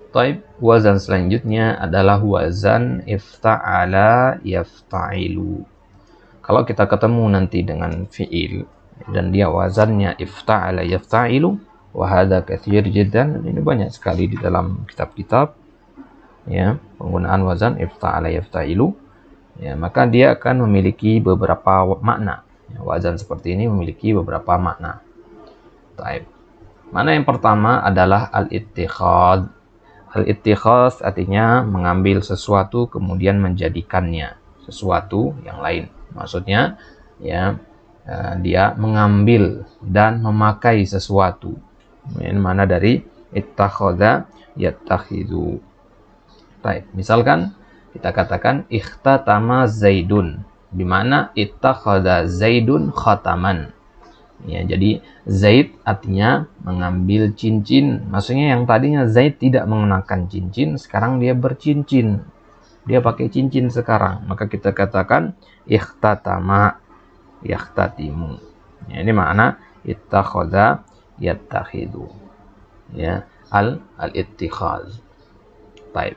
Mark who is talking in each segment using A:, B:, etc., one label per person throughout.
A: Taib, wazan selanjutnya adalah wazan ifta'ala yafta'ilu. Kalau kita ketemu nanti dengan fi'il dan dia wazannya ifta'ala yafta'ilu, wa hadza katsir jiddan, ini banyak sekali di dalam kitab-kitab ya, penggunaan wazan ifta'ala yafta'ilu, ya, maka dia akan memiliki beberapa makna. Ya, wazan seperti ini memiliki beberapa makna. Taib. Mana yang pertama adalah al-ittikhad. Al-ittikhaz artinya mengambil sesuatu kemudian menjadikannya sesuatu yang lain. Maksudnya ya, dia mengambil dan memakai sesuatu. Ini mana dari ittakhadha yattakhidhu. Baik, misalkan kita katakan ikhtatama Zaidun, di mana ittakhadha Zaidun khataman. Ya, jadi Zaid artinya mengambil cincin. Maksudnya yang tadinya Zaid tidak mengenakan cincin, sekarang dia bercincin. Dia pakai cincin sekarang. Maka kita katakan ikhtatama yakhtatimu. Ya, ini makna ittakhadha yattakhidhu. Ya, al-ittikhaz. Baik.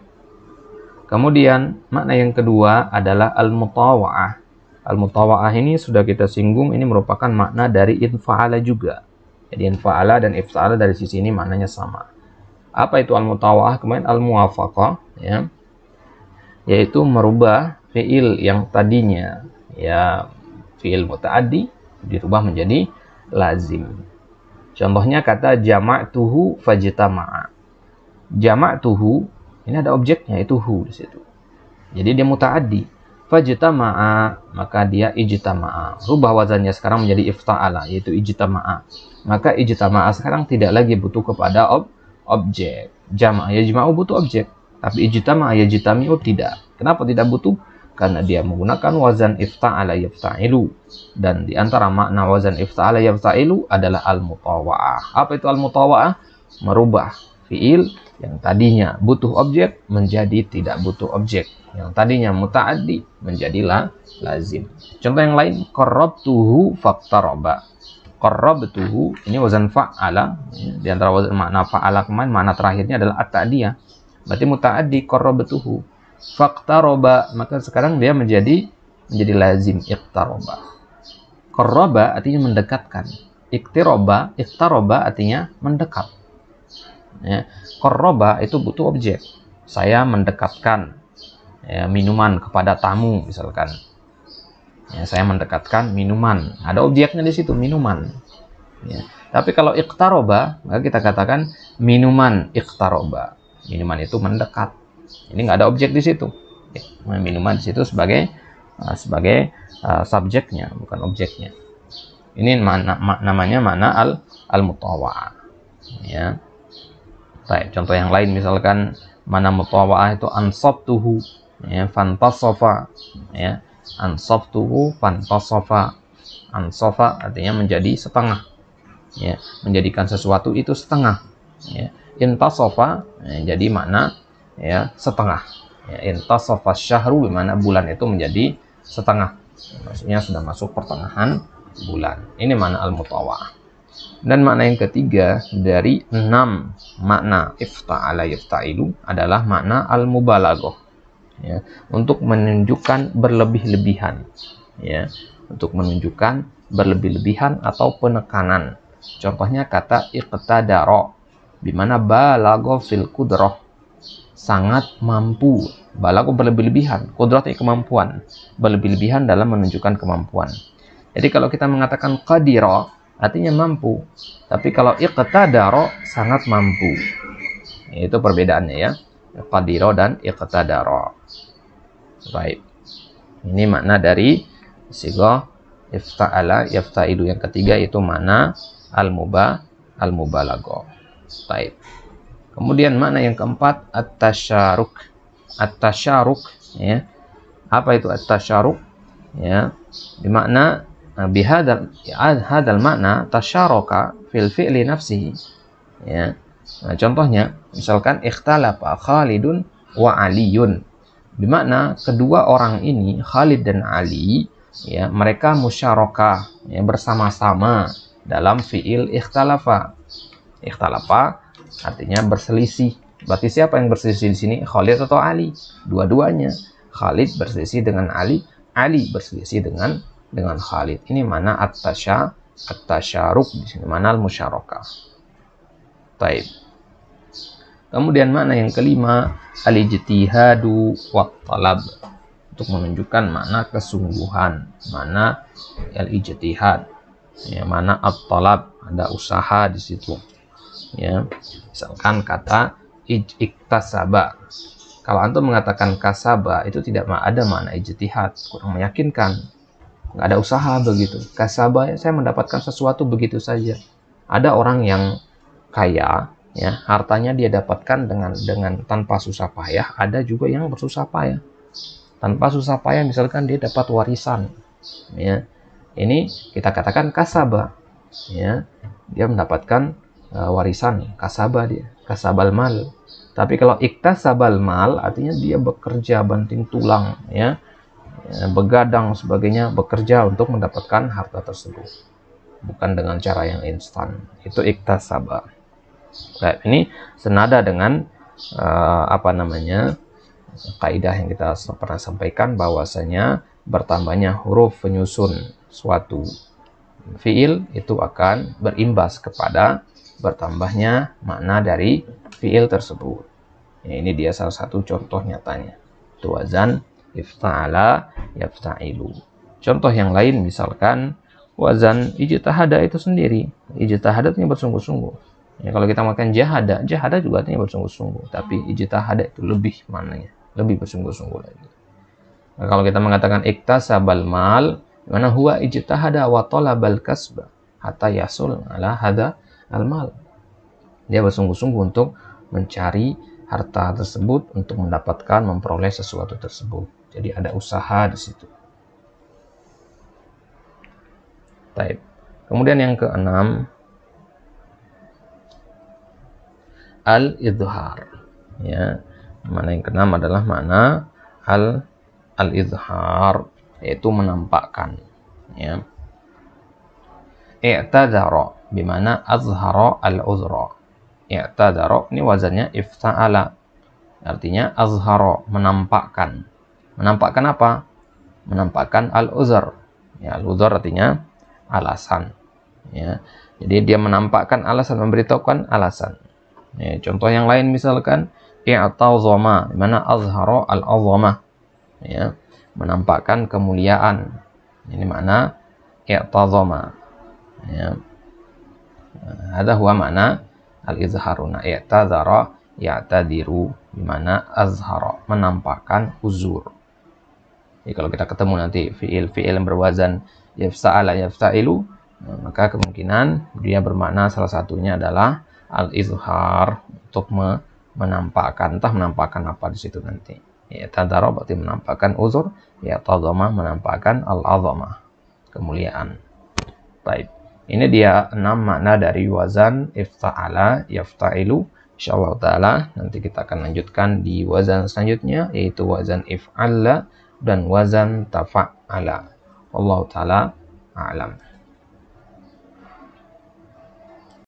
A: Kemudian makna yang kedua adalah al-mutawa'ah. Al-mutawa'ah ini sudah kita singgung, ini merupakan makna dari infa'ala juga. Jadi infa'ala dan ifta'ala dari sisi ini maknanya sama. Apa itu al-mutawa'ah? Kemudian al-muwafaqah, ya, yaitu merubah fi'il yang tadinya ya fi'il muta'addi dirubah menjadi lazim. Contohnya kata jama'tuhu fajtama'a. Jama'tuhu ini ada objeknya, itu hu di situ. Jadi dia muta'addi. Fajtama'a, maka dia ijtama'a. Rubah wazannya sekarang menjadi ifta'ala, yaitu ijtama'a. Maka ijtama'a sekarang tidak lagi butuh kepada objek. Jama'a yajma'u butuh objek, tapi ijtama'a yajtami'u tidak. Kenapa tidak butuh? Karena dia menggunakan wazan ifta'ala yafta'ilu. Dan di antara makna wazan ifta'ala yafta'ilu adalah al-mutawa'ah. Apa itu al-mutawa'ah? Merubah fi'il yang tadinya butuh objek menjadi tidak butuh objek, yang tadinya muta'addi menjadilah lazim. Contoh yang lain, qarrabtuhu faqtaraba. Qarrabtuhu ini wazan fa'ala, di antara wazan makna fa'ala kemarin makna terakhirnya adalah at-ta'diyah, berarti muta'addi. Qarrabtuhu faqtaraba, maka sekarang dia menjadi lazim iqtaraba. Qarraba artinya mendekatkan, iqtaraba artinya mendekat. Ya, qarraba itu butuh objek. Saya mendekatkan ya, minuman kepada tamu misalkan. Ya, saya mendekatkan minuman. Ada objeknya di situ, minuman. Ya. Tapi kalau iqtaroba, maka kita katakan minuman iqtaroba. Minuman itu mendekat. Ini nggak ada objek di situ. Ya, minuman di situ sebagai subjeknya, bukan objeknya. Ini namanya makna al-mutawa'ah. Ya. Baik, contoh yang lain misalkan mana mutawa'ah itu ansabtuhu ya fantasafa, ya ansabtuhu fantasafa. Ansafa artinya menjadi setengah, ya menjadikan sesuatu itu setengah, ya intasafa ya, jadi makna ya setengah, ya intasafa syahru, dimana bulan itu menjadi setengah, maksudnya sudah masuk pertengahan bulan. Ini makna al-mutawa'ah. Dan makna yang ketiga dari 6 makna ifta'ala yafta'ilu adalah makna al-mubalaghah, ya, untuk menunjukkan berlebih-lebihan, ya, untuk menunjukkan berlebih-lebihan atau penekanan. Contohnya kata iqtadara, di mana balagha fil qudrah, sangat mampu. Balagha berlebih-lebihan, qudrah itu kemampuan, berlebih-lebihan dalam menunjukkan kemampuan. Jadi kalau kita mengatakan qadira artinya mampu, tapi kalau iqtadara sangat mampu. Itu perbedaannya ya, qadira dan iqtadara. Baik, ini makna dari sighah ifta'ala yafta'ilu yang ketiga, itu makna al-mubalaghah. Baik. Kemudian makna yang keempat at-tasyaruk. At-tasyaruk ya. Apa itu at-tasyaruk? Ya, bermakna bihadal makna tasyaraka fil fi'li nafsihi. Ya. Nah, contohnya misalkan ikhtalafa Khalidun wa Aliyun. Bermakna kedua orang ini, Khalid dan Ali, ya, mereka musyarakah, ya, bersama-sama dalam fi'il ikhtalafa. Ikhtalafa artinya berselisih, Berarti siapa yang berselisih di sini? Khalid atau Ali? Dua-duanya. Khalid berselisih dengan Ali, Ali berselisih dengan Khalid. Ini mana at-tasyaruk di sini, mana al-musyarakah. Taib. Kemudian makna yang kelima, al-ijtihadu wa talab, untuk menunjukkan makna kesungguhan, mana al-ijtihad, ya, mana at-talab, ada usaha di situ. Ya, misalkan kata iktasaba. Kalau antum mengatakan kasaba, itu tidak ada makna ijtihad, kurang meyakinkan. Nggak ada usaha begitu. Kasaba, saya mendapatkan sesuatu begitu saja. Ada orang yang kaya, ya, hartanya dia dapatkan dengan tanpa susah payah. Ada juga yang bersusah payah. Tanpa susah payah, misalkan dia dapat warisan, ya, ini kita katakan kasaba, ya, dia mendapatkan warisan, kasaba, dia kasabal mal. Tapi kalau iktasabal mal, artinya dia bekerja banting tulang, ya, begadang sebagainya, bekerja untuk mendapatkan harta tersebut, bukan dengan cara yang instan. Itu iktasaba. Nah, ini senada dengan kaidah yang kita pernah sampaikan, bahwasanya bertambahnya huruf penyusun suatu fiil itu akan berimbas kepada bertambahnya makna dari fiil tersebut. Ya, ini dia salah satu contoh nyatanya. Itu wazan ifta'ala yafta'ilu. Contoh yang lain misalkan wazan ijtihada itu sendiri. Ijtihada itu bersungguh-sungguh. Ya, kalau kita makan jahada juga artinya bersungguh-sungguh, tapi ijtihada itu lebih maknanya, lebih bersungguh-sungguh lagi. Nah, kalau kita mengatakan iktasabal mal, mana huwa ijtihada wa talabal kasba hatta yasul ala hada al mal. Dia bersungguh-sungguh untuk mencari harta tersebut, untuk mendapatkan, memperoleh sesuatu tersebut. Jadi ada usaha di situ. Baik. Kemudian yang keenam, al-idhar. Ya, mana yang keenam adalah makna al-idhar, yaitu menampakkan. Ya. I'tadara bimana azhara al-uzra. I'tadara ini wazannya ifta'ala. Artinya azhara, menampakkan. Menampakkan apa? Menampakkan al-uzr. Ya, al-uzr artinya alasan. Ya. Jadi dia menampakkan alasan, memberitahukan alasan. Ya, contoh yang lain misalkan i'tazama, di mana azhara al-azamah, ya, menampakkan kemuliaan. Ini makna i'tazama. Ya. Ada huwa makna al-izharuna. I'tazara ya'tadiru, di mana azhara, menampakkan uzur. Jadi kalau kita ketemu nanti fiil-fiil yang berwazan yafsa'ala yafta'ilu, maka kemungkinan dia bermakna salah satunya adalah al-izhar, untuk menampakkan, entah menampakkan apa di situ nanti. Ya, tadara berarti menampakkan uzur, ya tazama menampakkan al-azamah, kemuliaan. Baik. Ini dia 6 makna dari wazan ifta'ala yafta'ilu. Insyaallah taala nanti kita akan lanjutkan di wazan selanjutnya, yaitu wazan if'alla dan wazan tafa'ala. Wallahu taala a'lam.